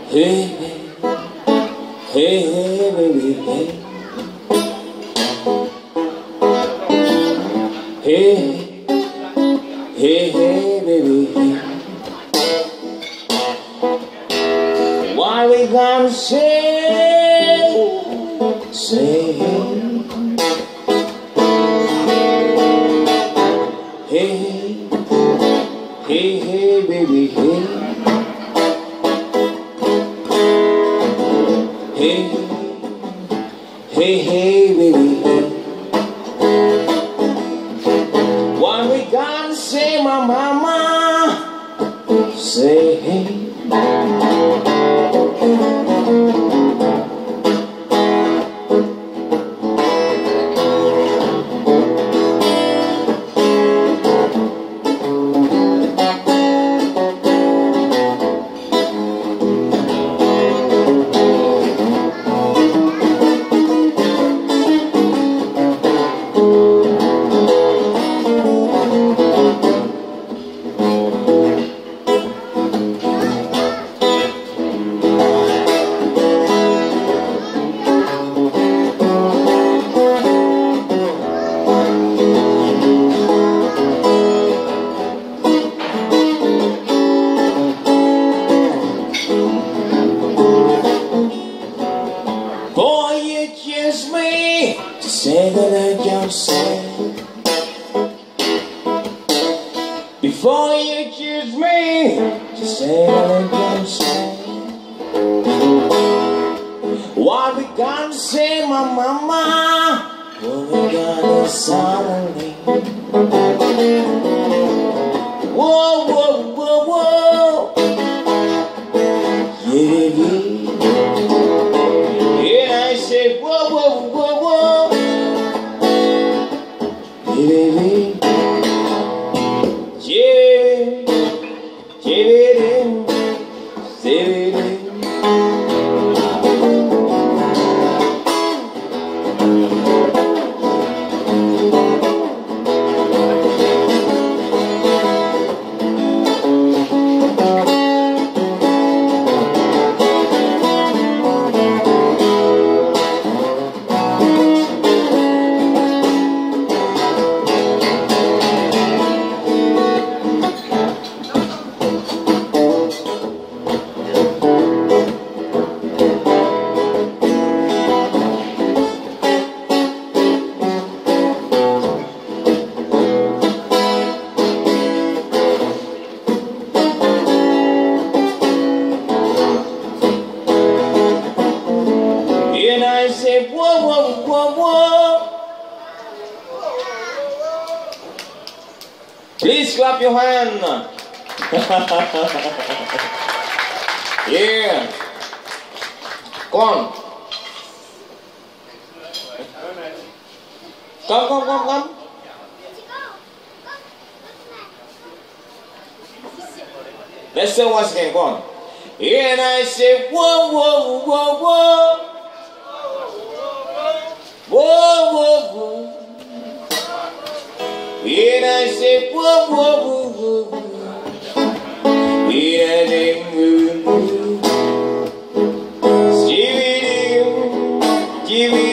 Hey, hey, hey, baby, hey. Hey, hey, hey, baby, hey. Why we gonna say, hey, hey, hey, baby, hey. Hey, hey, hey, baby, hey. What we gonna say, my mama? Say, hey. Boy, you accuse me to say that I don't say. Before you accuse me to say that I don't say. What we gonna say, my mama? What we gonna suddenly? Whoa, whoa, whoa, whoa. Yeah, yeah. Whoa, whoa, whoa, whoa. Yeah, and I say, whoa, whoa, whoa, whoa. Please clap your hand. Yeah. Come on. Come. Let's say once again, go on. And I say, whoa, whoa, whoa, whoa. Whoa, whoa, whoa. And I say, whoa, whoa, whoa, whoa. And I say, whoa, whoa, whoa.